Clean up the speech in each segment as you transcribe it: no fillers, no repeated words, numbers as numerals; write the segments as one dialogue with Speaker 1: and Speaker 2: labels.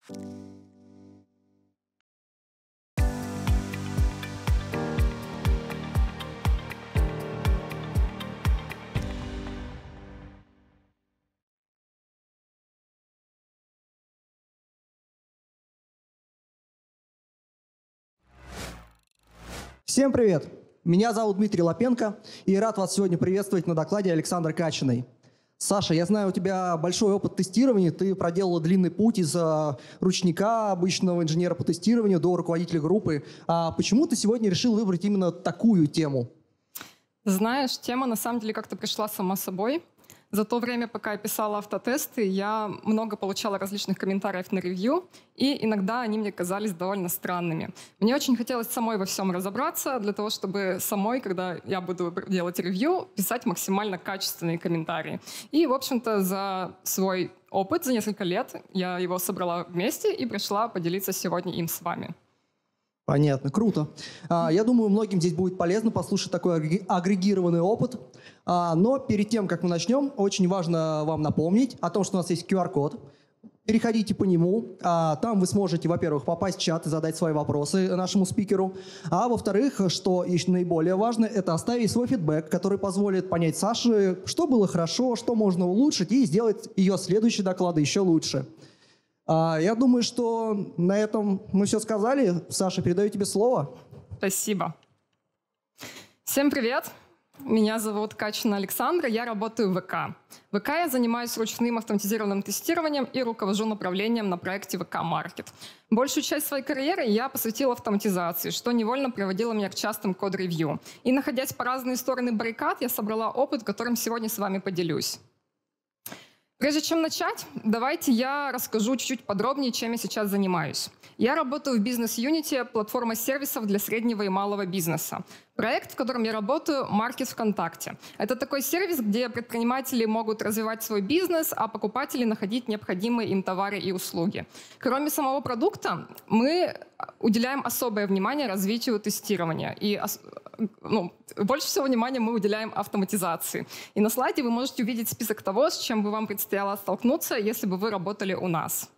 Speaker 1: Всем привет! Меня зовут Дмитрий Лапенко, и рад вас сегодня приветствовать на докладе Александры Качиной. Саша, я знаю, у тебя большой опыт тестирования, ты проделала длинный путь из ручника, обычного инженера по тестированию, до руководителя группы. А почему ты сегодня решил выбрать именно такую тему?
Speaker 2: Знаешь, тема на самом деле как-то пришла сама собой. За то время, пока я писала автотесты, я много получала различных комментариев на ревью, и иногда они мне казались довольно странными. Мне очень хотелось самой во всем разобраться, для того, чтобы самой, когда я буду делать ревью, писать максимально качественные комментарии. И, в общем-то, за свой опыт, за несколько лет, я его собрала вместе и пришла поделиться сегодня им с вами.
Speaker 1: Понятно, круто. Я думаю, многим здесь будет полезно послушать такой агрегированный опыт. Но перед тем, как мы начнем, очень важно вам напомнить о том, что у нас есть QR-код. Переходите по нему. Там вы сможете, во-первых, попасть в чат и задать свои вопросы нашему спикеру. А во-вторых, что еще наиболее важно, это оставить свой фидбэк, который позволит понять Саше, что было хорошо, что можно улучшить, и сделать ее следующие доклады еще лучше. Я думаю, что на этом мы все сказали. Саша, передаю тебе слово.
Speaker 2: Спасибо. Всем привет. Меня зовут Качина Александра, я работаю в ВК. В ВК я занимаюсь ручным автоматизированным тестированием и руковожу направлением на проекте ВК Market. Большую часть своей карьеры я посвятила автоматизации, что невольно приводило меня к частым код-ревью. И находясь по разные стороны баррикад, я собрала опыт, которым сегодня с вами поделюсь. Прежде чем начать, давайте я расскажу чуть-чуть подробнее, чем я сейчас занимаюсь. Я работаю в бизнес-юните платформа сервисов для среднего и малого бизнеса. Проект, в котором я работаю, Market ВКонтакте. Это такой сервис, где предприниматели могут развивать свой бизнес, а покупатели находить необходимые им товары и услуги. Кроме самого продукта, мы уделяем особое внимание развитию тестирования. И больше всего внимания мы уделяем автоматизации. И на слайде вы можете увидеть список того, с чем бы вам предстояло столкнуться, если бы вы работали у нас.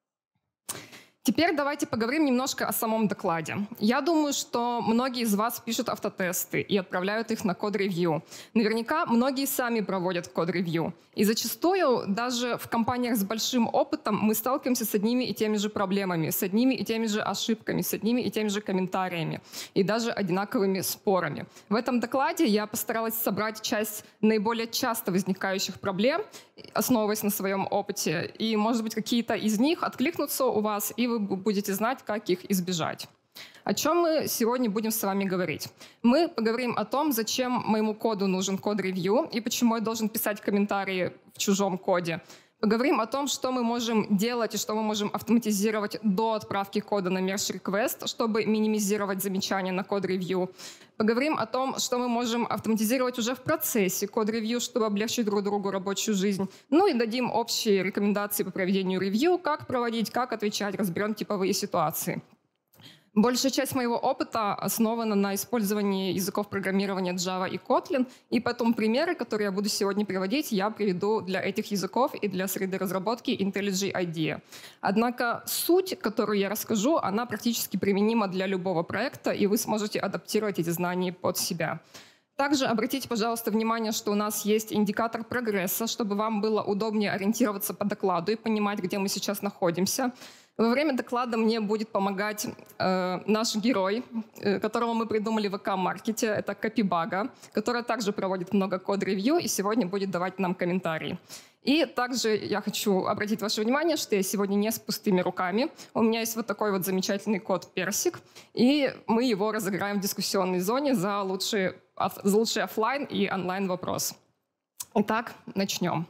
Speaker 2: Теперь давайте поговорим немножко о самом докладе. Я думаю, что многие из вас пишут автотесты и отправляют их на код-ревью. Наверняка многие сами проводят код-ревью. И зачастую даже в компаниях с большим опытом мы сталкиваемся с одними и теми же проблемами, с одними и теми же ошибками, с одними и теми же комментариями и даже одинаковыми спорами. В этом докладе я постаралась собрать часть наиболее часто возникающих проблем, основываясь на своем опыте. И, может быть, какие-то из них откликнутся у вас, и вы будете знать, как их избежать. О чем мы сегодня будем с вами говорить? Мы поговорим о том, зачем моему коду нужен код-ревью и почему я должен писать комментарии в чужом коде. Поговорим о том, что мы можем делать и что мы можем автоматизировать до отправки кода на merge request, чтобы минимизировать замечания на код-ревью. Поговорим о том, что мы можем автоматизировать уже в процессе код-ревью, чтобы облегчить друг другу рабочую жизнь. Ну и дадим общие рекомендации по проведению ревью, как проводить, как отвечать, разберем типовые ситуации. Большая часть моего опыта основана на использовании языков программирования Java и Kotlin, и поэтому примеры, которые я буду сегодня приводить, я приведу для этих языков и для среды разработки IntelliJ IDEA. Однако суть, которую я расскажу, она практически применима для любого проекта, и вы сможете адаптировать эти знания под себя. Также обратите, пожалуйста, внимание, что у нас есть индикатор прогресса, чтобы вам было удобнее ориентироваться по докладу и понимать, где мы сейчас находимся. Во время доклада мне будет помогать наш герой, которого мы придумали в ВК-маркете. Это Капибага, которая также проводит много код-ревью и сегодня будет давать нам комментарии. И также я хочу обратить ваше внимание, что я сегодня не с пустыми руками. У меня есть вот такой вот замечательный код Персик, и мы его разыграем в дискуссионной зоне за лучший офлайн и онлайн вопрос. Итак, начнем.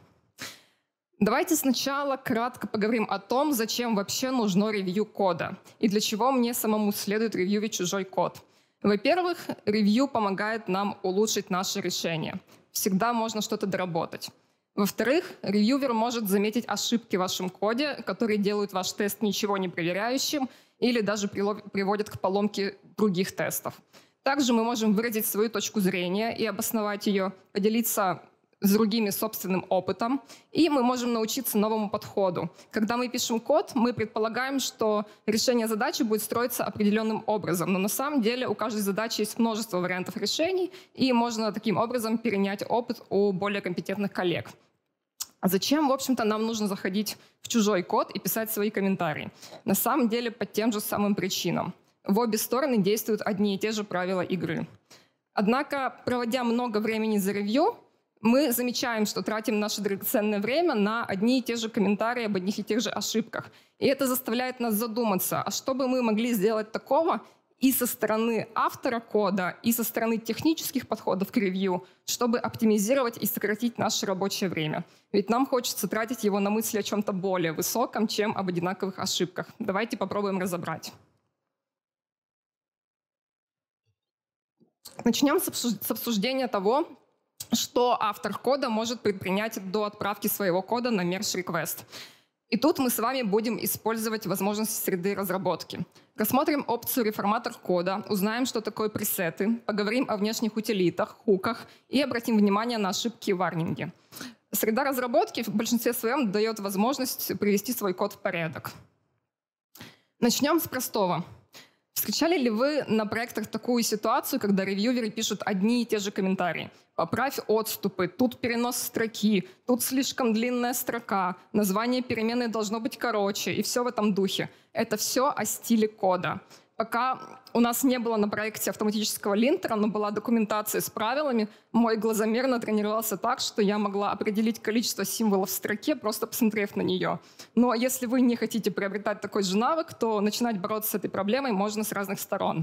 Speaker 2: Давайте сначала кратко поговорим о том, зачем вообще нужно ревью кода и для чего мне самому следует ревьювить чужой код. Во-первых, ревью помогает нам улучшить наше решение. Всегда можно что-то доработать. Во-вторых, ревьювер может заметить ошибки в вашем коде, которые делают ваш тест ничего не проверяющим или даже приводят к поломке других тестов. Также мы можем выразить свою точку зрения и обосновать ее, поделиться с другими собственным опытом, и мы можем научиться новому подходу. Когда мы пишем код, мы предполагаем, что решение задачи будет строиться определенным образом, но на самом деле у каждой задачи есть множество вариантов решений, и можно таким образом перенять опыт у более компетентных коллег. А зачем, в общем-то, нам нужно заходить в чужой код и писать свои комментарии? На самом деле по тем же самым причинам. В обе стороны действуют одни и те же правила игры. Однако, проводя много времени за ревью, мы замечаем, что тратим наше драгоценное время на одни и те же комментарии об одних и тех же ошибках. И это заставляет нас задуматься, а что бы мы могли сделать такого и со стороны автора кода, и со стороны технических подходов к ревью, чтобы оптимизировать и сократить наше рабочее время. Ведь нам хочется тратить его на мысли о чем-то более высоком, чем об одинаковых ошибках. Давайте попробуем разобрать. Начнем с обсуждения того, что автор кода может предпринять до отправки своего кода на merge request. И тут мы с вами будем использовать возможности среды разработки. Рассмотрим опцию реформатор кода, узнаем, что такое пресеты, поговорим о внешних утилитах, хуках и обратим внимание на ошибки и варнинги. Среда разработки в большинстве своем дает возможность привести свой код в порядок. Начнем с простого. Встречали ли вы на проектах такую ситуацию, когда ревьюеры пишут одни и те же комментарии? Поправь отступы, тут перенос строки, тут слишком длинная строка, название переменной должно быть короче, и все в этом духе. Это все о стиле кода. Пока у нас не было на проекте автоматического линтера, но была документация с правилами, мой глазомер натренировался так, что я могла определить количество символов в строке, просто посмотрев на нее. Но если вы не хотите приобретать такой же навык, то начинать бороться с этой проблемой можно с разных сторон.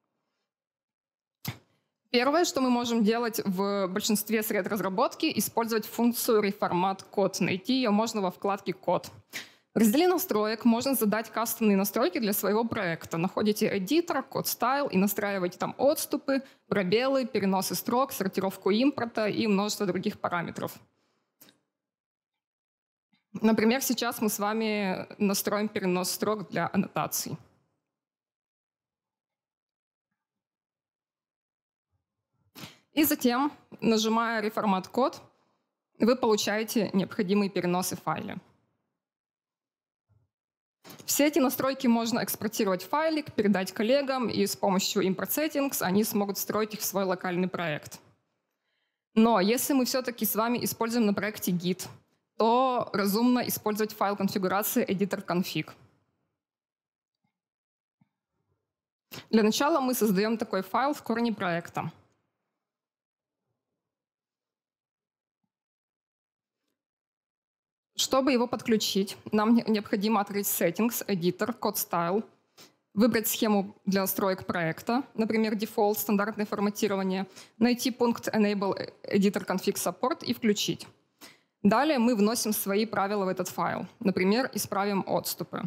Speaker 2: Первое, что мы можем делать в большинстве сред разработки, использовать функцию reformat код. Найти ее можно во вкладке «Код». В разделе настроек можно задать кастомные настройки для своего проекта. Находите эдитор, код стайл и настраиваете там отступы, пробелы, переносы строк, сортировку импорта и множество других параметров. Например, сейчас мы с вами настроим перенос строк для аннотаций. И затем, нажимая «Реформат код», вы получаете необходимые переносы в файле. Все эти настройки можно экспортировать в файлик, передать коллегам, и с помощью import settings они смогут встроить их в свой локальный проект. Но если мы все-таки с вами используем на проекте Git, то разумно использовать файл конфигурации editor.config. Для начала мы создаем такой файл в корне проекта. Чтобы его подключить, нам необходимо открыть Settings, Editor, Code Style, выбрать схему для настроек проекта, например, Default, стандартное форматирование, найти пункт Enable Editor Config Support и включить. Далее мы вносим свои правила в этот файл. Например, исправим отступы.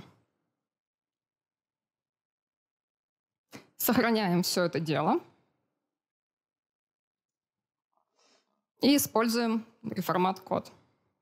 Speaker 2: Сохраняем все это дело и используем реформат код.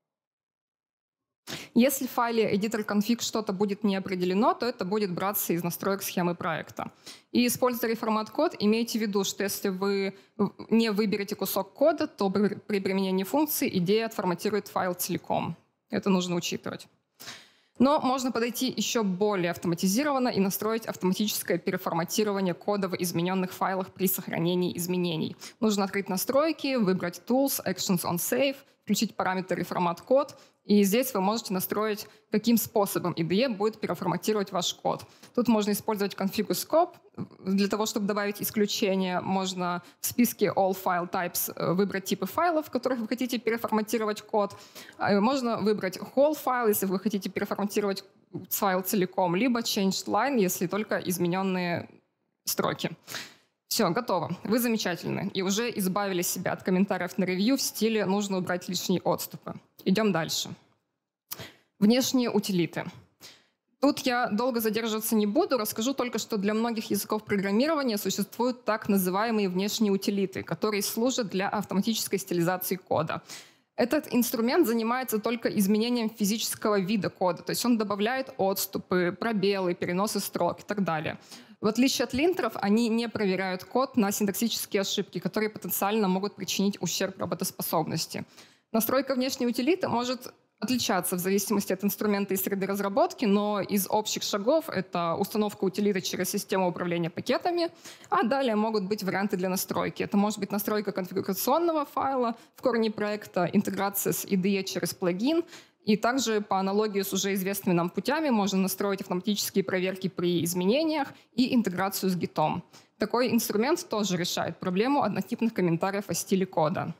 Speaker 2: Если в файле editor.config что-то будет не определено, то это будет браться из настроек схемы проекта. И используя реформат код, имейте в виду, что если вы не выберете кусок кода, то при применении функции идея отформатирует файл целиком. Это нужно учитывать. Но можно подойти еще более автоматизированно и настроить автоматическое переформатирование кода в измененных файлах при сохранении изменений. Нужно открыть настройки, выбрать Tools, Actions on Save, включить параметр реформат код. И здесь вы можете настроить, каким способом IDE будет переформатировать ваш код. Тут можно использовать configure scope. Для того, чтобы добавить исключение, можно в списке all file types выбрать типы файлов, в которых вы хотите переформатировать код. Можно выбрать whole file, если вы хотите переформатировать файл целиком, либо changed line, если только измененные строки. Все, готово. Вы замечательны. И уже избавили себя от комментариев на ревью в стиле «нужно убрать лишние отступы». Идем дальше. Внешние утилиты. Тут я долго задерживаться не буду, расскажу только, что для многих языков программирования существуют так называемые внешние утилиты, которые служат для автоматической стилизации кода. Этот инструмент занимается только изменением физического вида кода, то есть он добавляет отступы, пробелы, переносы строк и так далее. В отличие от линтеров, они не проверяют код на синтаксические ошибки, которые потенциально могут причинить ущерб работоспособности. Настройка внешней утилиты может отличаться в зависимости от инструмента и среды разработки, но из общих шагов это установка утилиты через систему управления пакетами, а далее могут быть варианты для настройки. Это может быть настройка конфигурационного файла в корне проекта, интеграция с IDE через плагин, и также по аналогии с уже известными нам путями можно настроить автоматические проверки при изменениях и интеграцию с Git. Такой инструмент тоже решает проблему однотипных комментариев о стиле кода.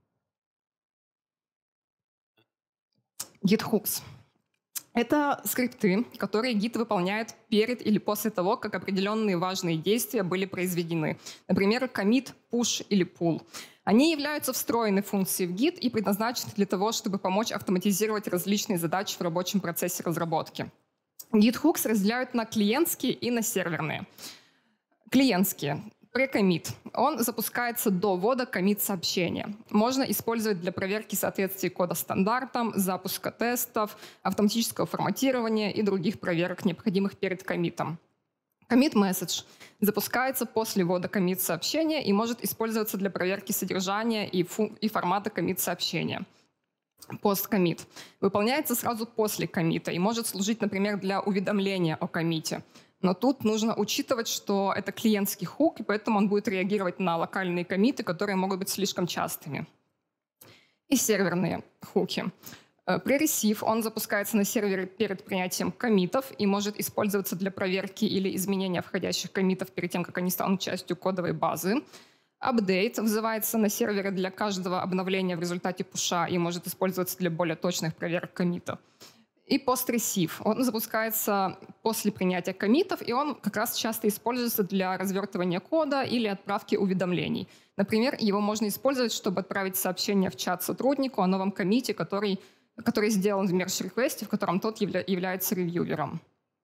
Speaker 2: Git Hooks. Это скрипты, которые Git выполняет перед или после того, как определенные важные действия были произведены. Например, commit, push или pull. Они являются встроенной функцией в Git и предназначены для того, чтобы помочь автоматизировать различные задачи в рабочем процессе разработки. Git Hooks разделяют на клиентские и на серверные. Клиентские. Pre-commit. Он запускается до ввода commit-сообщения. Можно использовать для проверки соответствия кода стандартам, запуска тестов, автоматического форматирования и других проверок, необходимых перед коммитом. Commit message запускается после ввода commit-сообщения и может использоваться для проверки содержания и формата commit-сообщения. Post-commit выполняется сразу после коммита и может служить, например, для уведомления о коммите. Но тут нужно учитывать, что это клиентский хук, и поэтому он будет реагировать на локальные коммиты, которые могут быть слишком частыми. И серверные хуки. Pre-receive он запускается на сервере перед принятием коммитов и может использоваться для проверки или изменения входящих коммитов перед тем, как они станут частью кодовой базы. Update вызывается на сервере для каждого обновления в результате пуша и может использоваться для более точных проверок коммитов. И post-receive. Он запускается после принятия коммитов, и он как раз часто используется для развертывания кода или отправки уведомлений. Например, его можно использовать, чтобы отправить сообщение в чат сотруднику о новом коммите, который сделан в merge-реквесте, в котором тот является ревьювером.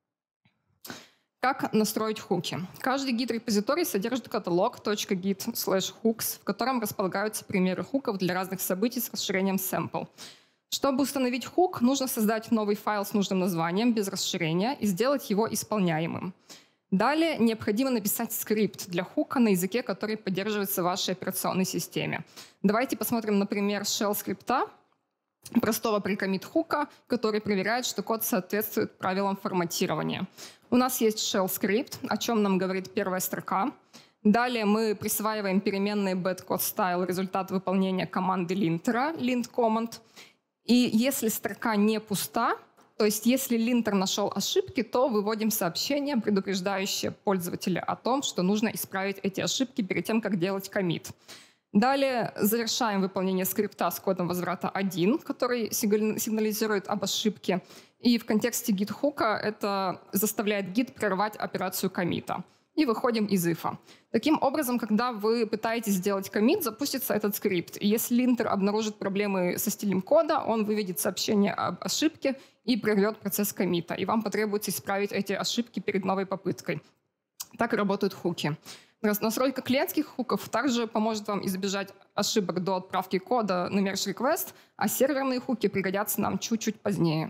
Speaker 2: Как настроить хуки? Каждый Git-репозиторий содержит каталог .git/hooks, в котором располагаются примеры хуков для разных событий с расширением sample. Чтобы установить хук, нужно создать новый файл с нужным названием без расширения и сделать его исполняемым. Далее необходимо написать скрипт для хука на языке, который поддерживается в вашей операционной системе. Давайте посмотрим, например, shell скрипта, простого pre-commit хука, который проверяет, что код соответствует правилам форматирования. У нас есть shell скрипт, о чем нам говорит первая строка. Далее мы присваиваем переменные bad-code-style результат выполнения команды линтера, lint command. И если строка не пуста, то есть если линтер нашел ошибки, то выводим сообщение, предупреждающее пользователя о том, что нужно исправить эти ошибки перед тем, как делать коммит. Далее завершаем выполнение скрипта с кодом возврата 1, который сигнализирует об ошибке. И в контексте git-хука это заставляет Git прервать операцию коммита. И выходим из ифа. Таким образом, когда вы пытаетесь сделать коммит, запустится этот скрипт. И если линтер обнаружит проблемы со стилем кода, он выведет сообщение об ошибке и прервет процесс коммита. И вам потребуется исправить эти ошибки перед новой попыткой. Так и работают хуки. Настройка клиентских хуков также поможет вам избежать ошибок до отправки кода на merge request, а серверные хуки пригодятся нам чуть-чуть позднее.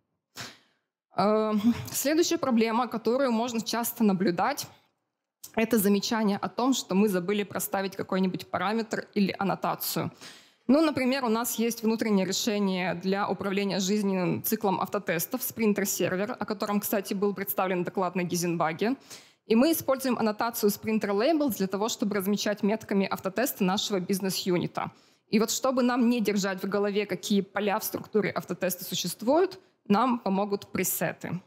Speaker 2: Следующая проблема, которую можно часто наблюдать, это замечание о том, что мы забыли проставить какой-нибудь параметр или аннотацию. Ну, например, у нас есть внутреннее решение для управления жизненным циклом автотестов Sprinter Server, о котором, кстати, был представлен доклад на Гизенбаге. И мы используем аннотацию Sprinter Labels для того, чтобы размечать метками автотесты нашего бизнес-юнита. И вот чтобы нам не держать в голове, какие поля в структуре автотеста существуют, нам помогут пресеты.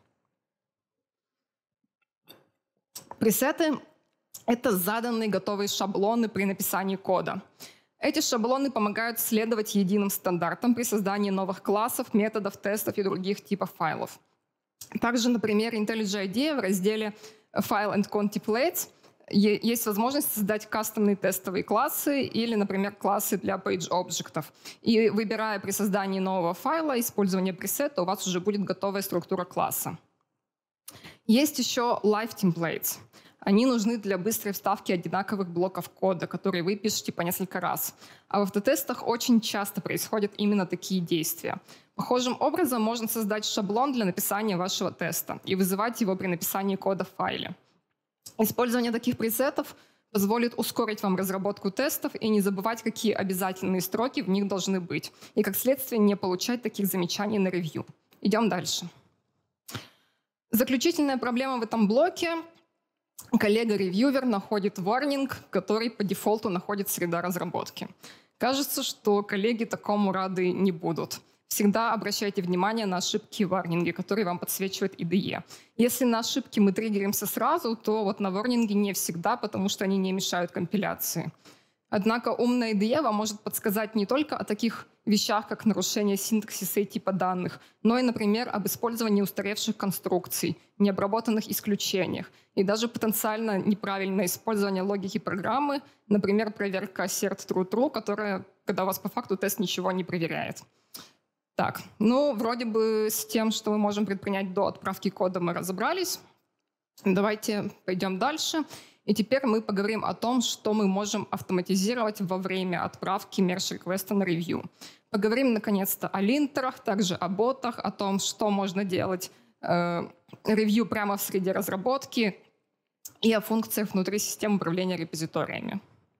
Speaker 2: Пресеты — это заданные готовые шаблоны при написании кода. Эти шаблоны помогают следовать единым стандартам при создании новых классов, методов, тестов и других типов файлов. Также, например, IntelliJ IDEA в разделе File and Contemplates есть возможность создать кастомные тестовые классы или, например, классы для page-объектов. И выбирая при создании нового файла использование пресета, у вас уже будет готовая структура класса. Есть еще Live Templates. Они нужны для быстрой вставки одинаковых блоков кода, которые вы пишете по несколько раз. А в автотестах очень часто происходят именно такие действия. Похожим образом можно создать шаблон для написания вашего теста и вызывать его при написании кода в файле. Использование таких пресетов позволит ускорить вам разработку тестов и не забывать, какие обязательные строки в них должны быть, и как следствие не получать таких замечаний на ревью. Идем дальше. Заключительная проблема в этом блоке. Коллега-ревьювер находит warning, который по дефолту находит среда разработки. Кажется, что коллеги такому рады не будут. Всегда обращайте внимание на ошибки варнинги, которые вам подсвечивает IDE. Если на ошибки мы триггеримся сразу, то вот на варнинге не всегда, потому что они не мешают компиляции. Однако умная IDE вам может подсказать не только о таких вещах, как нарушение синтаксиса и типа данных, но и, например, об использовании устаревших конструкций, необработанных исключениях и даже потенциально неправильное использование логики программы, например, проверка assert true-true, которая, когда у вас по факту тест ничего не проверяет. Так, ну, вроде бы с тем, что мы можем предпринять до отправки кода, мы разобрались. Давайте пойдем дальше. И теперь мы поговорим о том, что мы можем автоматизировать во время отправки merge-реквеста на ревью. Поговорим, наконец-то, о линтерах, также о ботах, о том, что можно делать ревью прямо в среде разработки и о функциях внутри системы управления репозиториями.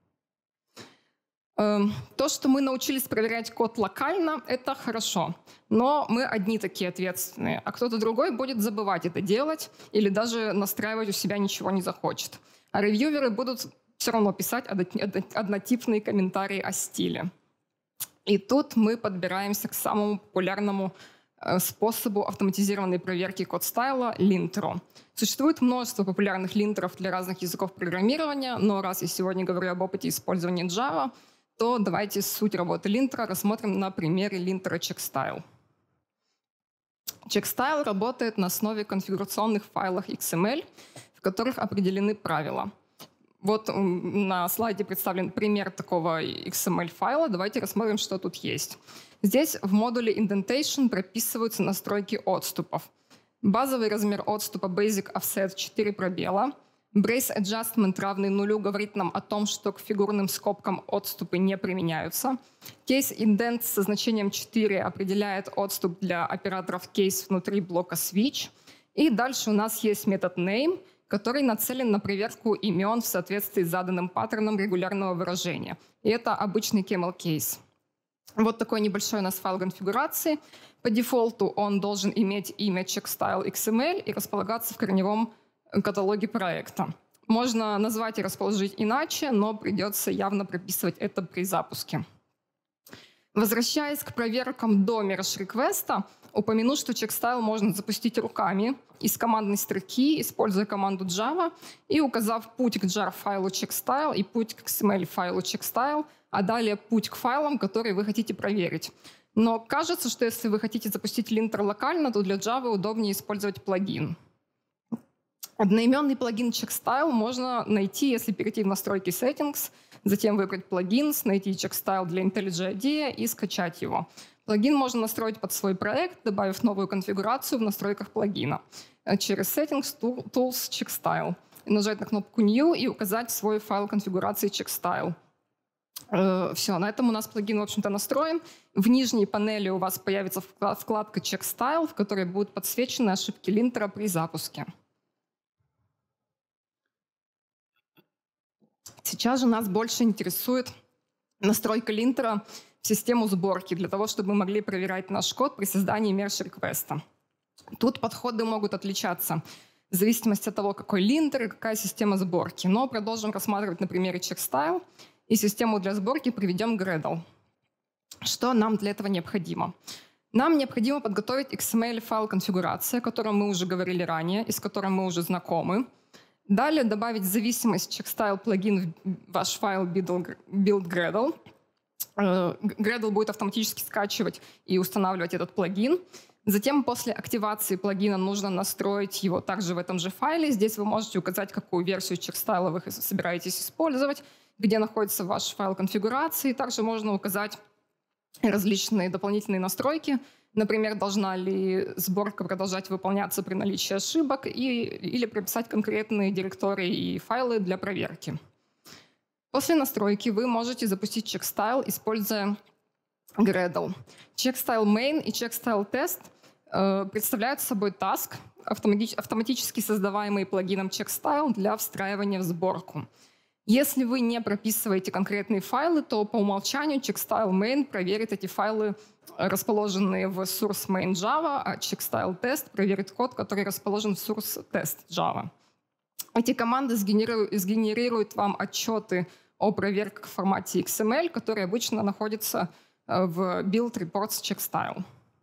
Speaker 2: То, что мы научились проверять код локально, это хорошо. Но мы одни такие ответственные, а кто-то другой будет забывать это делать или даже настраивать у себя ничего не захочет. А ревьюверы будут все равно писать однотипные комментарии о стиле. И тут мы подбираемся к самому популярному способу автоматизированной проверки код-стайла — линтеру. Существует множество популярных линтеров для разных языков программирования, но раз я сегодня говорю об опыте использования Java, то давайте суть работы линтера рассмотрим на примере линтера checkstyle. Checkstyle работает на основе конфигурационных файлов XML, в которых определены правила. Вот на слайде представлен пример такого XML-файла. Давайте рассмотрим, что тут есть. Здесь в модуле indentation прописываются настройки отступов. Базовый размер отступа basic offset 4 пробела. Brace adjustment равный нулю говорит нам о том, что к фигурным скобкам отступы не применяются. Case indent со значением 4 определяет отступ для операторов case внутри блока switch. И дальше у нас есть метод name, который нацелен на проверку имен в соответствии с заданным паттерном регулярного выражения. И это обычный camel case. Вот такой небольшой у нас файл конфигурации. По дефолту он должен иметь имя checkstyle XML и располагаться в корневом каталоге проекта. Можно назвать и расположить иначе, но придется явно прописывать это при запуске. Возвращаясь к проверкам до merge-реквеста, упомяну, что checkstyle можно запустить руками из командной строки, используя команду Java и указав путь к jar-файлу checkstyle и путь к XML-файлу checkstyle, а далее путь к файлам, которые вы хотите проверить. Но кажется, что если вы хотите запустить линтер локально, то для Java удобнее использовать плагин. Одноименный плагин checkstyle можно найти, если перейти в настройки settings, затем выбрать плагинс, найти checkstyle для IntelliJ IDEA и скачать его. Плагин можно настроить под свой проект, добавив новую конфигурацию в настройках плагина через settings, tools, checkstyle. Нажать на кнопку new и указать свой файл конфигурации checkstyle. Все, на этом у нас плагин, в общем-то, настроен. В нижней панели у вас появится вкладка checkstyle, в которой будут подсвечены ошибки линтера при запуске. Сейчас же нас больше интересует настройка линтера в систему сборки, для того, чтобы мы могли проверять наш код при создании merge-реквеста. Тут подходы могут отличаться в зависимости от того, какой линтер и какая система сборки. Но продолжим рассматривать на примере checkstyle, и систему для сборки приведем Gradle. Что нам для этого необходимо? Нам необходимо подготовить XML-файл конфигурации, о котором мы уже говорили ранее и с которым мы уже знакомы. Далее добавить зависимость checkstyle плагин в ваш файл build Gradle. Gradle будет автоматически скачивать и устанавливать этот плагин. Затем после активации плагина нужно настроить его также в этом же файле. Здесь вы можете указать, какую версию checkstyle вы собираетесь использовать, где находится ваш файл конфигурации. Также можно указать различные дополнительные настройки. Например, должна ли сборка продолжать выполняться при наличии ошибок или прописать конкретные директории и файлы для проверки. После настройки вы можете запустить checkstyle, используя Gradle. Checkstyle main и checkstyle test представляют собой task, автоматически создаваемый плагином checkstyle для встраивания в сборку. Если вы не прописываете конкретные файлы, то по умолчанию checkstyle main проверит эти файлы, расположенные в source main Java, а checkstyle test проверит код, который расположен в source test Java. Эти команды сгенерируют вам отчеты о проверках в формате XML, которые обычно находятся в build reports checkstyle.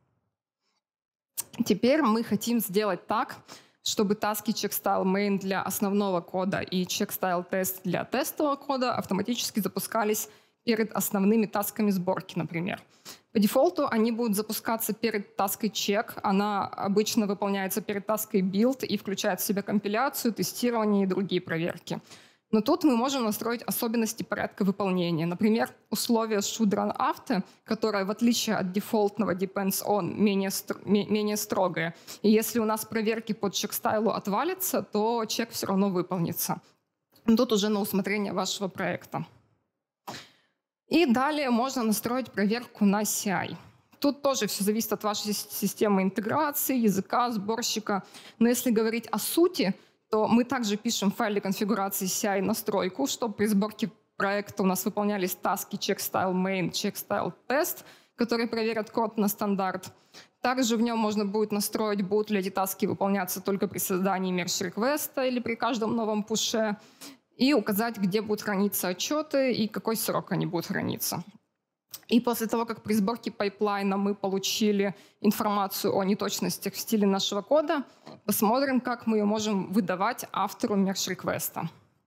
Speaker 2: Теперь мы хотим сделать так, чтобы таски checkstyle main для основного кода и checkstyle test для тестового кода автоматически запускались перед основными тасками сборки, например. По дефолту они будут запускаться перед таской check. Она обычно выполняется перед таской build и включает в себя компиляцию, тестирование и другие проверки. Но тут мы можем настроить особенности порядка выполнения. Например, условие should run after, которое, в отличие от дефолтного depends on, менее строгое. И если у нас проверки по checkstyle отвалятся, то чек все равно выполнится. Тут уже на усмотрение вашего проекта. И далее можно настроить проверку на CI. Тут тоже все зависит от вашей системы интеграции, языка, сборщика. Но если говорить о сути, то мы также пишем в файле конфигурации CI настройку, чтобы при сборке проекта у нас выполнялись таски checkstyle main, checkstyle test, которые проверят код на стандарт. Также в нем можно будет настроить, будут ли эти таски выполняться только при создании merge-реквеста или при каждом новом пуше, и указать, где будут храниться отчеты и какой срок они будут храниться. И после того, как при сборке пайплайна мы получили информацию о неточностях в стиле нашего кода, посмотрим, как мы ее можем выдавать автору merge-реквеста.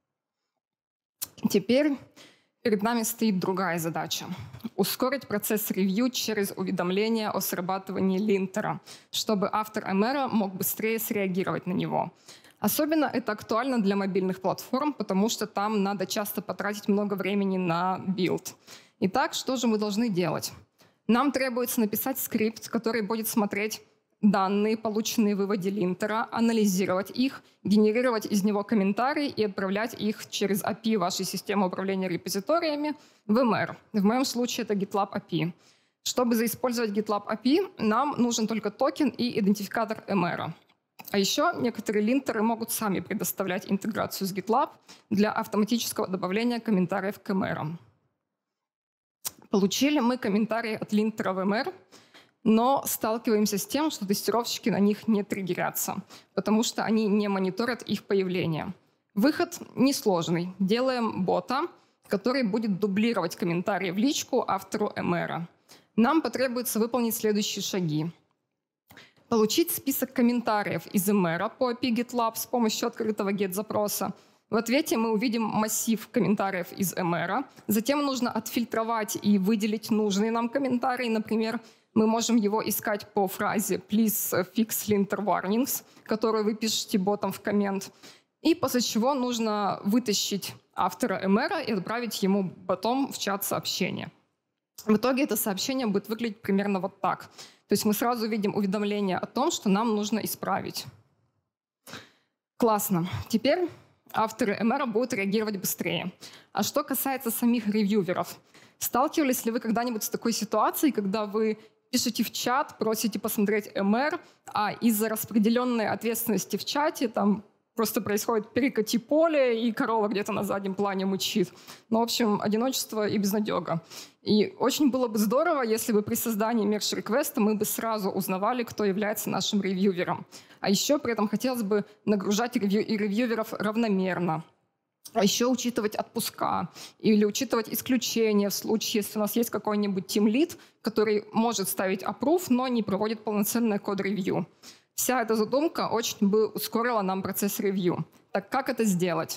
Speaker 2: Теперь перед нами стоит другая задача — ускорить процесс ревью через уведомление о срабатывании линтера, чтобы автор MR мог быстрее среагировать на него. Особенно это актуально для мобильных платформ, потому что там надо часто потратить много времени на билд. Итак, что же мы должны делать? Нам требуется написать скрипт, который будет смотреть данные, полученные в выводе линтера, анализировать их, генерировать из него комментарии и отправлять их через API вашей системы управления репозиториями в MR. В моем случае это GitLab API. Чтобы заиспользовать GitLab API, нам нужен только токен и идентификатор MR. А еще некоторые линтеры могут сами предоставлять интеграцию с GitLab для автоматического добавления комментариев к MR. Получили мы комментарии от линтера в MR, но сталкиваемся с тем, что тестировщики на них не триггерятся, потому что они не мониторят их появление. Выход несложный. Делаем бота, который будет дублировать комментарии в личку автору MR. Нам потребуется выполнить следующие шаги. Получить список комментариев из MR по API GitLab с помощью открытого GET-запроса. В ответе мы увидим массив комментариев из MR. Затем нужно отфильтровать и выделить нужные нам комментарии. Например, мы можем его искать по фразе «please fix linter warnings», которую вы пишете ботом в коммент. И после чего нужно вытащить автора MR и отправить ему ботом в чат сообщения. В итоге это сообщение будет выглядеть примерно вот так. То есть мы сразу видим уведомление о том, что нам нужно исправить. Классно. Теперь авторы MR будут реагировать быстрее. А что касается самих ревьюверов, сталкивались ли вы когда-нибудь с такой ситуацией, когда вы пишете в чат, просите посмотреть MR, а из-за распределенной ответственности в чате там просто происходит перекати поле, и корова где-то на заднем плане мычит. Ну, в общем, одиночество и безнадега. И очень было бы здорово, если бы при создании мерж-реквеста мы бы сразу узнавали, кто является нашим ревьювером. А еще при этом хотелось бы нагружать ревьюверов равномерно. А еще учитывать отпуска или учитывать исключения в случае, если у нас есть какой-нибудь тимлид, который может ставить approve, но не проводит полноценное код-ревью. Вся эта задумка очень бы ускорила нам процесс ревью. Так как это сделать?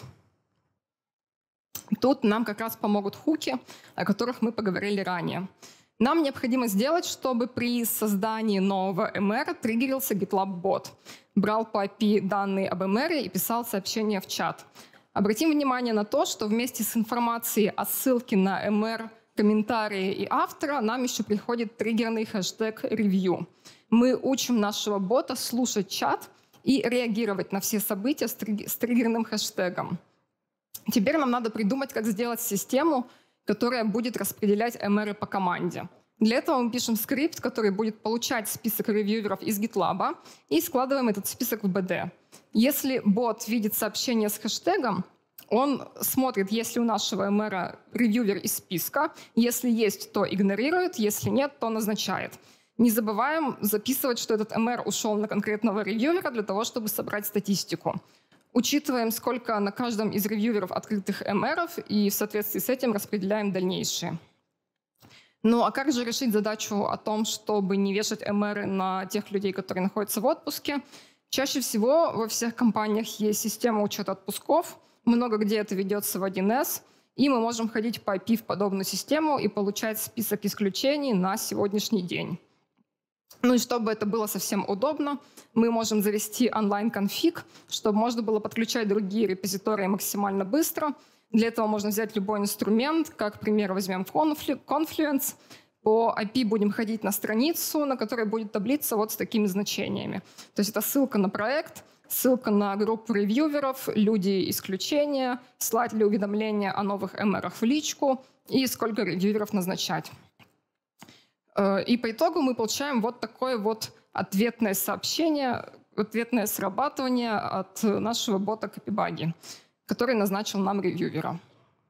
Speaker 2: Тут нам как раз помогут хуки, о которых мы поговорили ранее. Нам необходимо сделать, чтобы при создании нового MR триггерился GitLab-бот, брал по API данные об MR и писал сообщение в чат. Обратим внимание на то, что вместе с информацией о ссылке на MR, комментарии и автора нам еще приходит триггерный хэштег review. Мы учим нашего бота слушать чат и реагировать на все события с триггерным хэштегом. Теперь нам надо придумать, как сделать систему, которая будет распределять MR по команде. Для этого мы пишем скрипт, который будет получать список ревьюверов из GitLab и складываем этот список в BD. Если бот видит сообщение с хэштегом, Он смотрит, есть ли у нашего МР ревьювер из списка. Если есть, то игнорирует, если нет, то назначает. Не забываем записывать, что этот МР ушел на конкретного ревьювера для того, чтобы собрать статистику. Учитываем, сколько на каждом из ревьюверов открытых МРов, и в соответствии с этим распределяем дальнейшие. Ну а как же решить задачу о том, чтобы не вешать МРы на тех людей, которые находятся в отпуске? Чаще всего во всех компаниях есть система учета отпусков, много где это ведется в 1С, и мы можем ходить по API в подобную систему и получать список исключений на сегодняшний день. Ну и чтобы это было совсем удобно, мы можем завести онлайн-конфиг, чтобы можно было подключать другие репозитории максимально быстро. Для этого можно взять любой инструмент, как пример возьмем Confluence. По API будем ходить на страницу, на которой будет таблица вот с такими значениями. То есть это ссылка на проект, ссылка на группу ревьюверов, люди исключения, слать ли уведомления о новых МРах в личку и сколько ревьюверов назначать. И по итогу мы получаем вот такое вот ответное сообщение, ответное срабатывание от нашего бота Copybuggy, который назначил нам ревьювера.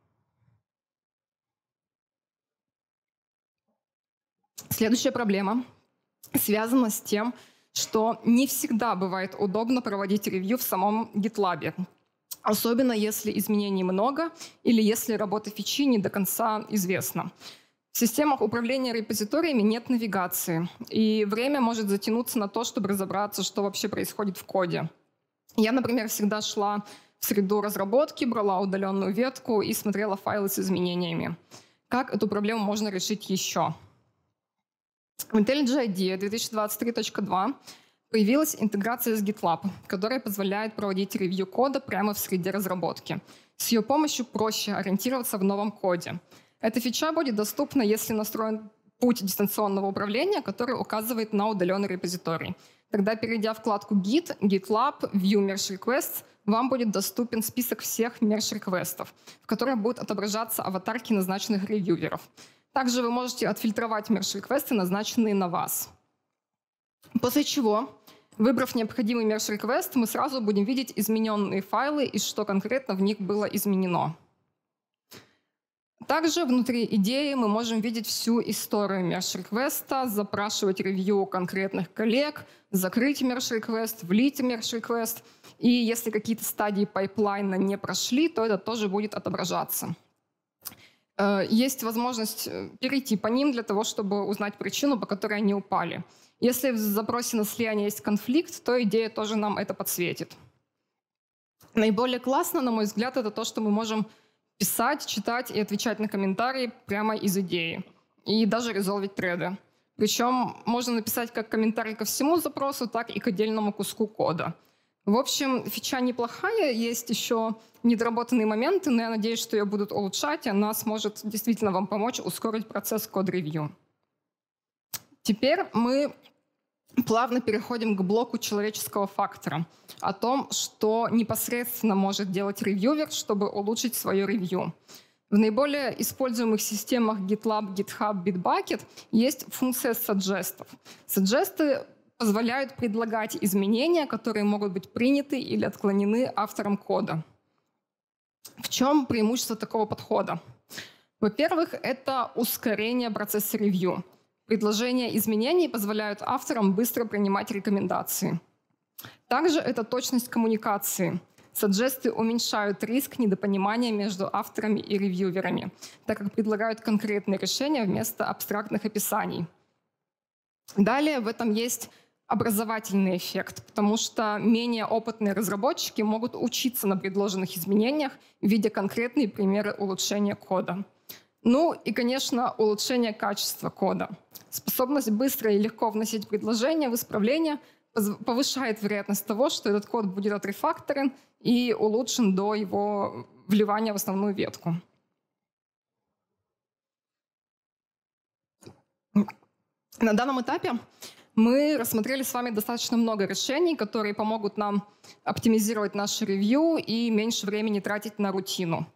Speaker 2: Следующая проблема связана с тем, что не всегда бывает удобно проводить ревью в самом GitLab, особенно если изменений много или если работа фичи не до конца известна. В системах управления репозиториями нет навигации, и время может затянуться на то, чтобы разобраться, что вообще происходит в коде. Я, например, всегда шла в среду разработки, брала удаленную ветку и смотрела файлы с изменениями. Как эту проблему можно решить еще? В IntelliJ IDEA 2023.2 появилась интеграция с GitLab, которая позволяет проводить ревью кода прямо в среде разработки. С ее помощью проще ориентироваться в новом коде. Эта фича будет доступна, если настроен путь дистанционного управления, который указывает на удаленный репозиторий. Тогда, перейдя в вкладку Git, GitLab, View Merge Requests, вам будет доступен список всех мерж-реквестов, в которых будут отображаться аватарки назначенных ревьюверов. Также вы можете отфильтровать мерж-реквесты, назначенные на вас. После чего, выбрав необходимый мерж-реквест, мы сразу будем видеть измененные файлы и что конкретно в них было изменено. Также внутри идеи мы можем видеть всю историю мерж-реквеста, запрашивать ревью конкретных коллег, закрыть мерж-реквест, влить мерж-реквест. И если какие-то стадии пайплайна не прошли, то это тоже будет отображаться. Есть возможность перейти по ним для того, чтобы узнать причину, по которой они упали. Если в запросе на слияние есть конфликт, то идея тоже нам это подсветит. Наиболее классно, на мой взгляд, это то, что мы можем писать, читать и отвечать на комментарии прямо из идеи. И даже резолвить треды. Причем можно написать как комментарий ко всему запросу, так и к отдельному куску кода. В общем, фича неплохая, есть еще недоработанные моменты, но я надеюсь, что ее будут улучшать, и она сможет действительно вам помочь ускорить процесс код-ревью. Теперь мы плавно переходим к блоку человеческого фактора, о том, что непосредственно может делать ревьювер, чтобы улучшить свое ревью. В наиболее используемых системах GitLab, GitHub, Bitbucket есть функция саджестов. Саджесты позволяют предлагать изменения, которые могут быть приняты или отклонены автором кода. В чем преимущество такого подхода? Во-первых, это ускорение процесса ревью. Предложения изменений позволяют авторам быстро принимать рекомендации. Также это точность коммуникации. Саджесты уменьшают риск недопонимания между авторами и ревьюверами, так как предлагают конкретные решения вместо абстрактных описаний. Далее в этом есть образовательный эффект, потому что менее опытные разработчики могут учиться на предложенных изменениях, видя конкретные примеры улучшения кода. Ну и, конечно, улучшение качества кода. Способность быстро и легко вносить предложения в исправление повышает вероятность того, что этот код будет отрефакторен и улучшен до его вливания в основную ветку. На данном этапе мы рассмотрели с вами достаточно много решений, которые помогут нам оптимизировать наше ревью и меньше времени тратить на рутину.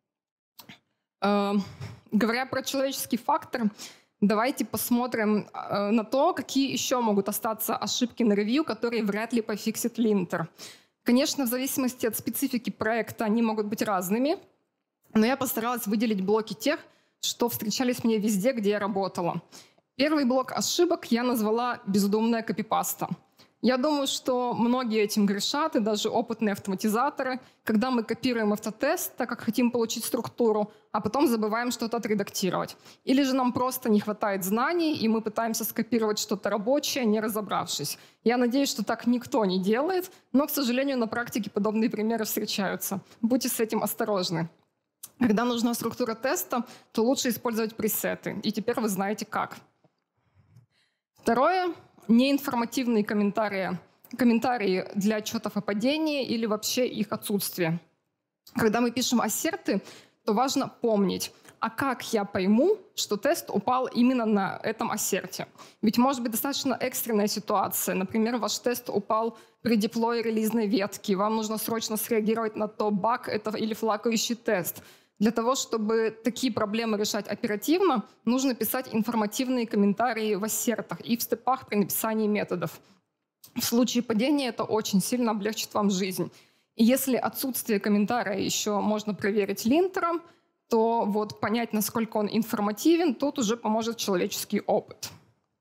Speaker 2: Говоря про человеческий фактор, давайте посмотрим на то, какие еще могут остаться ошибки на ревью, которые вряд ли пофиксит линтер. Конечно, в зависимости от специфики проекта они могут быть разными, но я постаралась выделить блоки тех, что встречались мне везде, где я работала. Первый блок ошибок я назвала «бездумная копипаста». Я думаю, что многие этим грешат, и даже опытные автоматизаторы, когда мы копируем автотест, так как хотим получить структуру, а потом забываем что-то отредактировать. Или же нам просто не хватает знаний, и мы пытаемся скопировать что-то рабочее, не разобравшись. Я надеюсь, что так никто не делает, но, к сожалению, на практике подобные примеры встречаются. Будьте с этим осторожны. Когда нужна структура теста, то лучше использовать пресеты, и теперь вы знаете как. Второе – неинформативные комментарии для отчетов о падении или вообще их отсутствие. Когда мы пишем ассерты, то важно помнить, а как я пойму, что тест упал именно на этом ассерте? Ведь может быть достаточно экстренная ситуация. Например, ваш тест упал при деплое релизной ветки, вам нужно срочно среагировать на то, баг это или флакающий тест. Для того, чтобы такие проблемы решать оперативно, нужно писать информативные комментарии в ассертах и в степах при написании методов. В случае падения это очень сильно облегчит вам жизнь. И если отсутствие комментария еще можно проверить линтером, то вот понять, насколько он информативен, тут уже поможет человеческий опыт.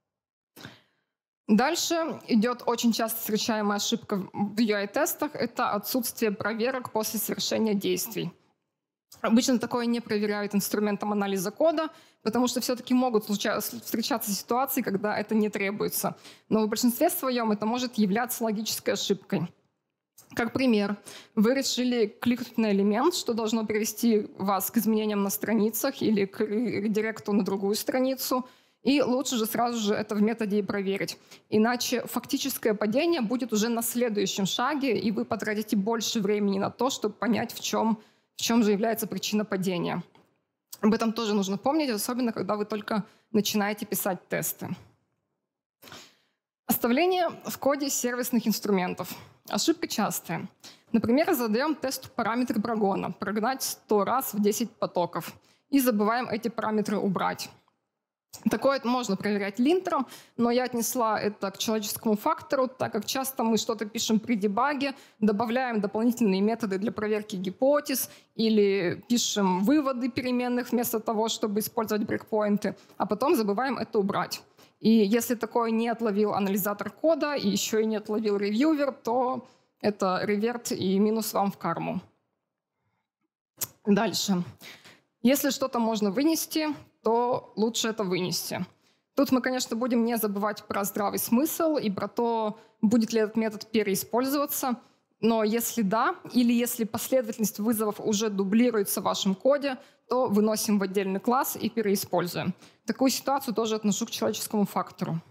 Speaker 2: Дальше идет очень часто встречаемая ошибка в UI-тестах – это отсутствие проверок после совершения действий. Обычно такое не проверяют инструментом анализа кода, потому что все-таки могут встречаться ситуации, когда это не требуется. Но в большинстве своем это может являться логической ошибкой. Как пример, вы решили кликнуть на элемент, что должно привести вас к изменениям на страницах или к редиректу на другую страницу, и лучше же сразу же это в методе и проверить. Иначе фактическое падение будет уже на следующем шаге, и вы потратите больше времени на то, чтобы понять, в чем же является причина падения. Об этом тоже нужно помнить, особенно когда вы только начинаете писать тесты. Оставление в коде сервисных инструментов. Ошибка частая. Например, задаем тесту параметр прогона, прогнать 100 раз в 10 потоков, и забываем эти параметры убрать. Такое можно проверять линтером, но я отнесла это к человеческому фактору, так как часто мы что-то пишем при дебаге, добавляем дополнительные методы для проверки гипотез или пишем выводы переменных вместо того, чтобы использовать брейкпоинты, а потом забываем это убрать. И если такое не отловил анализатор кода и еще и не отловил ревьювер, то это реверт и минус вам в карму. Дальше. Если что-то можно вынести, то лучше это вынести. Тут мы, конечно, будем не забывать про здравый смысл и про то, будет ли этот метод переиспользоваться. Но если да, или если последовательность вызовов уже дублируется в вашем коде, то выносим в отдельный класс и переиспользуем. Такую ситуацию тоже отношу к человеческому фактору.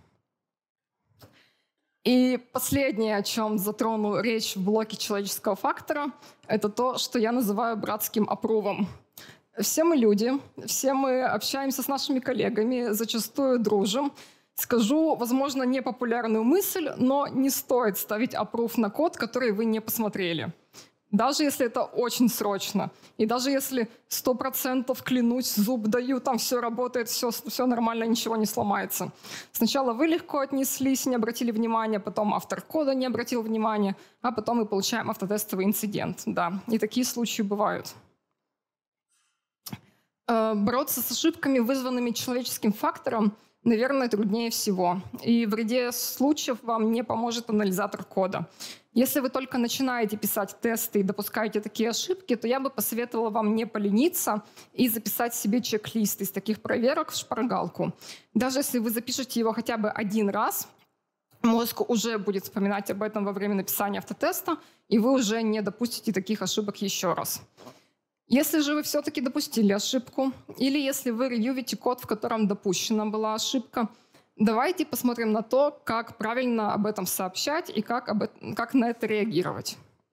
Speaker 2: И последнее, о чем затрону речь в блоке человеческого фактора, это то, что я называю братским апрувом. Все мы люди, все мы общаемся с нашими коллегами, зачастую дружим. Скажу, возможно, непопулярную мысль, но не стоит ставить approve на код, который вы не посмотрели. Даже если это очень срочно. И даже если 100% клянусь, зуб даю, там все работает, все нормально, ничего не сломается. Сначала вы легко отнеслись, не обратили внимания, потом автор кода не обратил внимания, а потом мы получаем автотестовый инцидент. Да, и такие случаи бывают. Бороться с ошибками, вызванными человеческим фактором, наверное, труднее всего. И в ряде случаев вам не поможет анализатор кода. Если вы только начинаете писать тесты и допускаете такие ошибки, то я бы посоветовала вам не полениться и записать себе чек-лист из таких проверок в шпаргалку. Даже если вы запишете его хотя бы один раз, мозг уже будет вспоминать об этом во время написания автотеста, и вы уже не допустите таких ошибок еще раз. Если же вы все-таки допустили ошибку, или если вы ревьювите код, в котором допущена была ошибка, давайте посмотрим на то, как правильно об этом сообщать и как на это реагировать.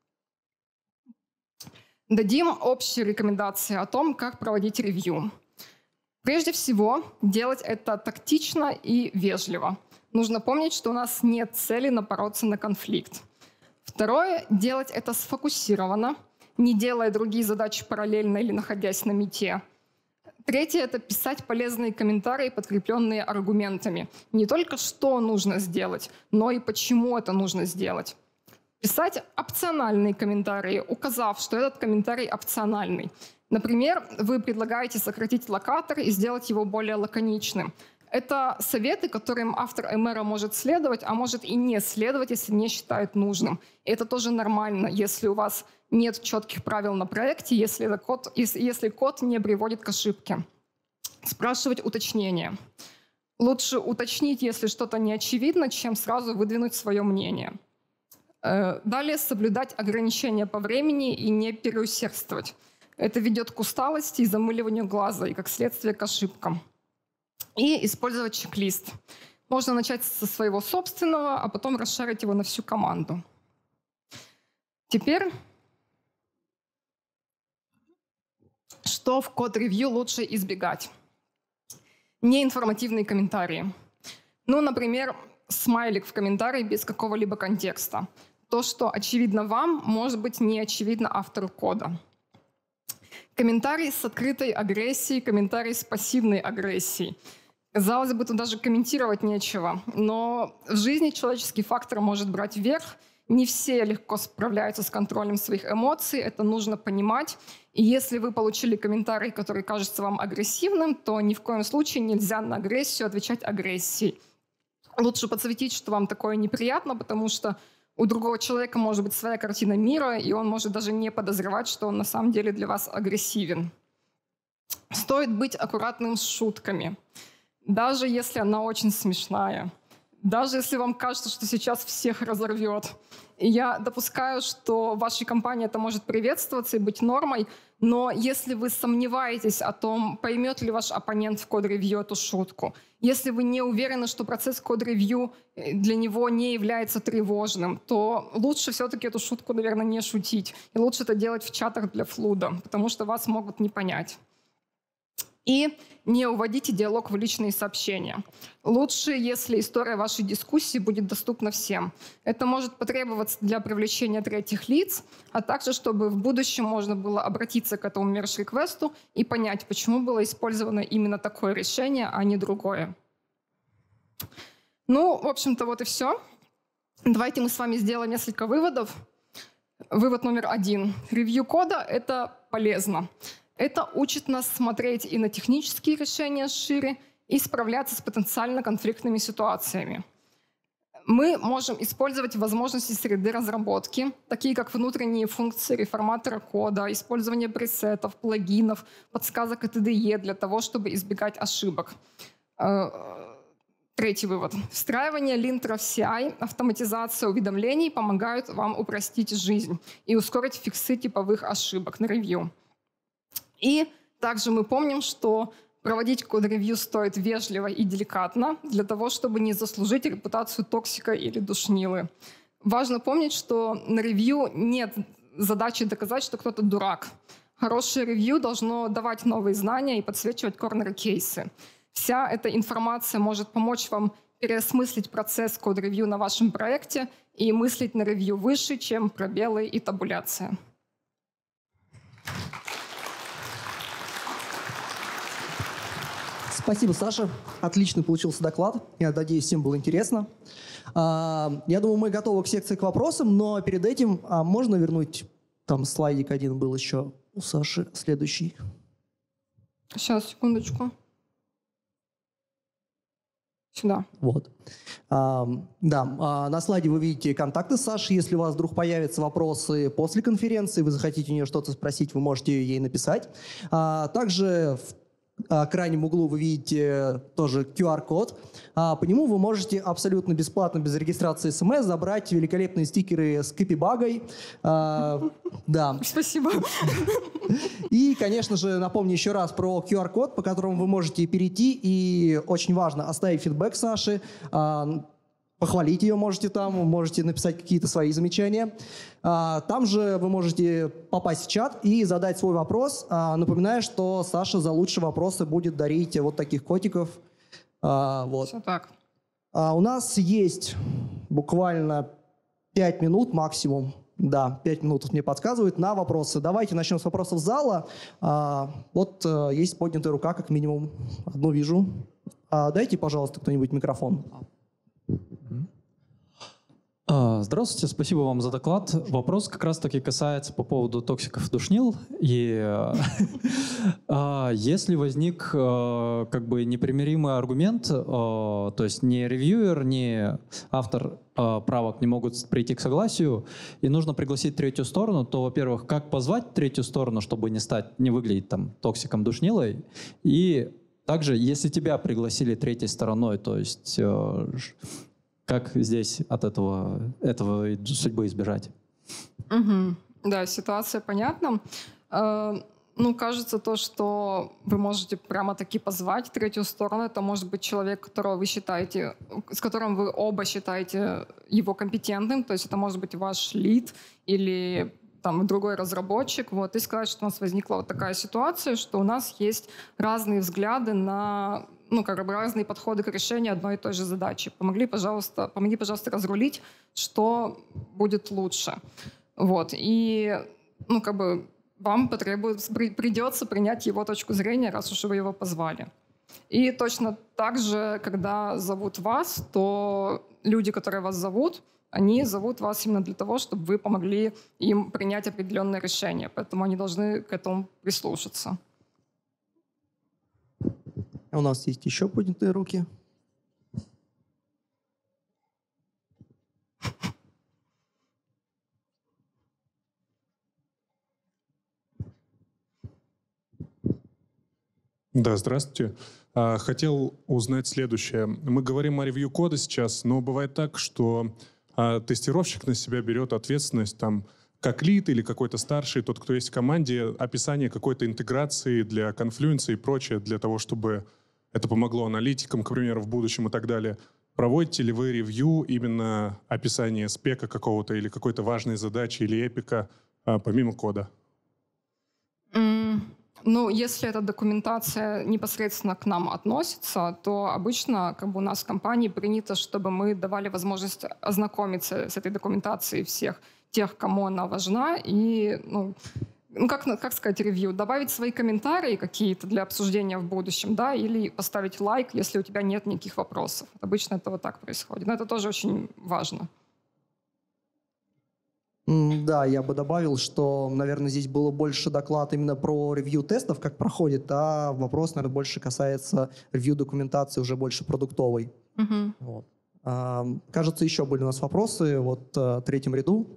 Speaker 2: Дадим общие рекомендации о том, как проводить ревью. Прежде всего, делать это тактично и вежливо. Нужно помнить, что у нас нет цели напороться на конфликт. Второе, делать это сфокусированно, не делая другие задачи параллельно или находясь на мите. Третье – это писать полезные комментарии, подкрепленные аргументами. Не только что нужно сделать, но и почему это нужно сделать. Писать опциональные комментарии, указав, что этот комментарий опциональный. Например, вы предлагаете сократить локатор и сделать его более лаконичным. Это советы, которым автор МР может следовать, а может и не следовать, если не считает нужным. И это тоже нормально, если у вас нет четких правил на проекте, если код не приводит к ошибке. Спрашивать уточнения. Лучше уточнить, если что-то не очевидно, чем сразу выдвинуть свое мнение. Далее соблюдать ограничения по времени и не переусердствовать. Это ведет к усталости и замыливанию глаза, и как следствие к ошибкам. И использовать чек-лист. Можно начать со своего собственного, а потом расширить его на всю команду. Теперь, что в код-ревью лучше избегать? Неинформативные комментарии. Ну, например, смайлик в комментарии без какого-либо контекста. То, что очевидно вам, может быть не очевидно автору кода. Комментарий с открытой агрессией, комментарий с пассивной агрессией. Казалось бы, тут даже комментировать нечего, но в жизни человеческий фактор может брать верх. Не все легко справляются с контролем своих эмоций, это нужно понимать. И если вы получили комментарий, который кажется вам агрессивным, то ни в коем случае нельзя на агрессию отвечать агрессией. Лучше подсветить, что вам такое неприятно, потому что у другого человека может быть своя картина мира, и он может даже не подозревать, что он на самом деле для вас агрессивен. Стоит быть аккуратным с шутками. Даже если она очень смешная. Даже если вам кажется, что сейчас всех разорвет. И я допускаю, что в вашей компании это может приветствоваться и быть нормой, но если вы сомневаетесь о том, поймет ли ваш оппонент в код-ревью эту шутку, если вы не уверены, что процесс код-ревью для него не является тревожным, то лучше все-таки эту шутку, наверное, не шутить. И лучше это делать в чатах для флуда, потому что вас могут не понять. И не уводите диалог в личные сообщения. Лучше, если история вашей дискуссии будет доступна всем. Это может потребоваться для привлечения третьих лиц, а также, чтобы в будущем можно было обратиться к этому мерж-реквесту и понять, почему было использовано именно такое решение, а не другое. Ну, в общем-то, вот и все. Давайте мы с вами сделаем несколько выводов. Вывод номер 1. Ревью кода — это полезно. Это учит нас смотреть и на технические решения шире, и справляться с потенциально конфликтными ситуациями. Мы можем использовать возможности среды разработки, такие как внутренние функции реформатора кода, использование пресетов, плагинов, подсказок от IDE для того, чтобы избегать ошибок. Третий вывод. Встраивание линтеров CI, автоматизация уведомлений помогают вам упростить жизнь и ускорить фиксы типовых ошибок на ревью. И также мы помним, что проводить код-ревью стоит вежливо и деликатно, для того, чтобы не заслужить репутацию токсика или душнилы. Важно помнить, что на ревью нет задачи доказать, что кто-то дурак. Хорошее ревью должно давать новые знания и подсвечивать корнер-кейсы. Вся эта информация может помочь вам переосмыслить процесс код-ревью на вашем проекте и мыслить на ревью выше, чем пробелы и табуляция.
Speaker 1: Спасибо, Саша. Отлично получился доклад. Я надеюсь, всем было интересно. Я думаю, мы готовы к секции к вопросам, но перед этим можно вернуть, там слайдик один был еще у Саши, следующий.
Speaker 2: Сейчас, секундочку. Сюда.
Speaker 1: Вот. На слайде вы видите контакты Саши. Если у вас вдруг появятся вопросы после конференции, вы захотите у нее что-то спросить, вы можете ей написать. Также в крайнем углу вы видите тоже QR-код. По нему вы можете абсолютно бесплатно, без регистрации СМС, забрать великолепные стикеры с копибагой. Да.
Speaker 2: Спасибо.
Speaker 1: И, конечно же, напомню еще раз про QR-код, по которому вы можете перейти. И очень важно оставить фидбэк Саше. Похвалить ее можете там, можете написать какие-то свои замечания. Там же вы можете попасть в чат и задать свой вопрос. Напоминаю, что Саша за лучшие вопросы будет дарить вот таких котиков. Вот.
Speaker 2: Все так.
Speaker 1: У нас есть буквально 5 минут максимум. Да, 5 минут мне подсказывают на вопросы. Давайте начнем с вопросов зала. Вот есть поднятая рука, как минимум. Одну вижу. Дайте, пожалуйста, кто-нибудь микрофон.
Speaker 3: Здравствуйте, спасибо вам за доклад. Вопрос как раз-таки касается по поводу токсиков душнил. И если возник как бы непримиримый аргумент, то есть ни ревьюер, ни автор правок не могут прийти к согласию, и нужно пригласить третью сторону, то, во-первых, как позвать третью сторону, чтобы не выглядеть там токсиком душнилой, и также, если тебя пригласили третьей стороной, то есть как здесь от этого судьбы избежать?
Speaker 2: Да, ситуация понятна. Кажется, то, что вы можете прямо-таки позвать третью сторону, это может быть человек, которого вы считаете, с которым вы оба считаете его компетентным, то есть это может быть ваш лид или там другой разработчик, и сказать, что у нас возникла вот такая ситуация, что у нас есть разные взгляды на разные подходы к решению одной и той же задачи. Помоги, пожалуйста, разрулить, что будет лучше. И, вам придется принять его точку зрения, раз уж вы его позвали. И точно так же, когда зовут вас, то люди, которые вас зовут, они зовут вас именно для того, чтобы вы помогли им принять определенное решение. Поэтому они должны к этому прислушаться.
Speaker 1: У нас есть еще поднятые руки.
Speaker 4: Да, здравствуйте. Хотел узнать следующее. Мы говорим о ревью кода сейчас, но бывает так, что тестировщик на себя берет ответственность как лид или какой-то старший, тот, кто есть в команде, описание какой-то интеграции для конфлюенса и прочее, для того, чтобы это помогло аналитикам, к примеру, в будущем и так далее. Проводите ли вы ревью именно описания спека какого-то или какой-то важной задачи или эпика помимо кода?
Speaker 2: Если эта документация непосредственно к нам относится, то обычно у нас в компании принято, чтобы мы давали возможность ознакомиться с этой документацией всех тех, кому она важна, и, как сказать, ревью, добавить свои комментарии какие-то для обсуждения в будущем, да, или поставить лайк, если у тебя нет никаких вопросов. Обычно это вот так происходит. Но это тоже очень важно.
Speaker 1: Да, я бы добавил, что, наверное, здесь было больше доклад именно про ревью тестов, как проходит, а вопрос, наверное, больше касается ревью документации уже больше продуктовой. Кажется, еще были у нас вопросы в третьем ряду.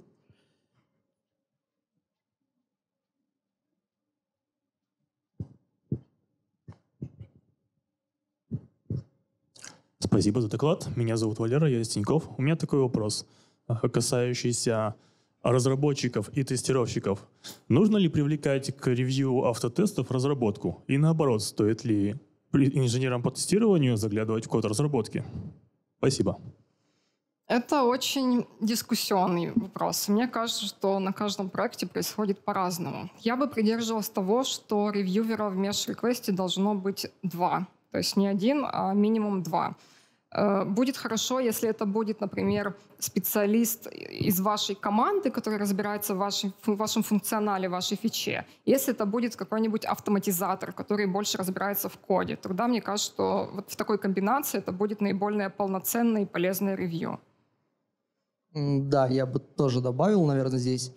Speaker 5: Спасибо за доклад. Меня зовут Валера, я из Тинькофф. У меня такой вопрос, касающийся разработчиков и тестировщиков. Нужно ли привлекать к ревью автотестов разработку? И наоборот, стоит ли инженерам по тестированию заглядывать в код разработки? Спасибо.
Speaker 2: Это очень дискуссионный вопрос. Мне кажется, что на каждом проекте происходит по-разному. Я бы придерживалась того, что ревьюверов в меж-реквесте должно быть 2. То есть не 1, а минимум 2. Будет хорошо, если это будет, например, специалист из вашей команды, который разбирается в вашем функционале, в вашей фиче. Если это будет какой-нибудь автоматизатор, который больше разбирается в коде, тогда мне кажется, что в такой комбинации это будет наиболее полноценное и полезное ревью.
Speaker 1: Да, я бы тоже добавил, наверное, здесь.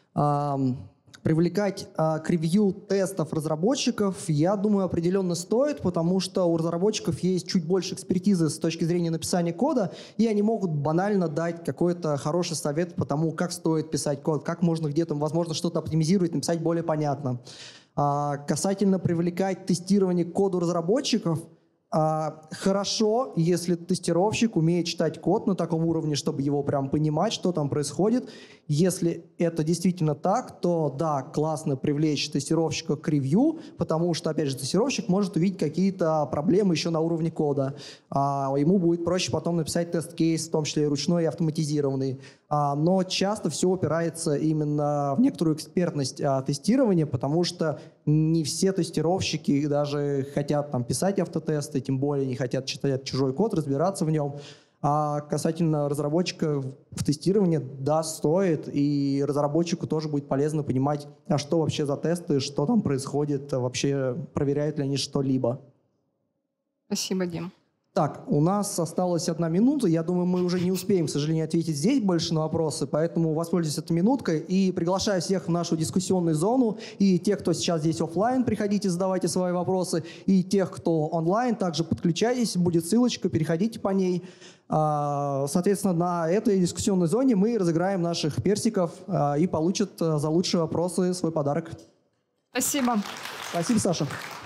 Speaker 1: Привлекать к ревью тестов разработчиков, я думаю, определенно стоит, потому что у разработчиков есть чуть больше экспертизы с точки зрения написания кода, и они могут банально дать какой-то хороший совет по тому, как стоит писать код, как можно где-то, возможно, что-то оптимизировать, написать более понятно. Касательно привлекать тестирование к коду разработчиков, хорошо, если тестировщик умеет читать код на таком уровне, чтобы его прям понимать, что там происходит. Если это действительно так, то да, классно привлечь тестировщика к ревью, потому что, опять же, тестировщик может увидеть какие-то проблемы еще на уровне кода. Ему будет проще потом написать тест-кейс, в том числе и ручной, и автоматизированный. Но часто все упирается именно в некоторую экспертность тестирования, потому что не все тестировщики даже хотят писать автотесты, тем более не хотят читать чужой код, разбираться в нем. А касательно разработчика в тестировании, да, стоит, и разработчику тоже будет полезно понимать, что вообще за тесты, что там происходит, вообще проверяют ли они что-либо.
Speaker 2: Спасибо, Дим.
Speaker 1: Так, у нас осталась 1 минута. Я думаю, мы уже не успеем, к сожалению, ответить здесь больше на вопросы, поэтому воспользуйтесь этой минуткой и приглашаю всех в нашу дискуссионную зону. И тех, кто сейчас здесь офлайн, приходите, задавайте свои вопросы. И тех, кто онлайн, также подключайтесь, будет ссылочка, переходите по ней. Соответственно, на этой дискуссионной зоне мы разыграем наших персиков и получат за лучшие вопросы свой подарок.
Speaker 2: Спасибо.
Speaker 1: Спасибо, Саша.